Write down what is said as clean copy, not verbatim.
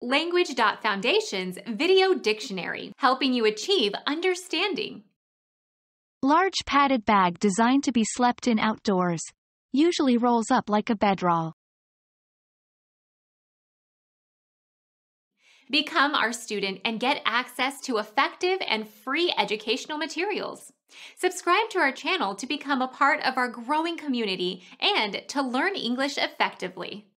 Language.Foundation's Video Dictionary, helping you achieve understanding. Large padded bag designed to be slept in outdoors. Usually rolls up like a bedroll. Become our student and get access to effective and free educational materials. Subscribe to our channel to become a part of our growing community and to learn English effectively.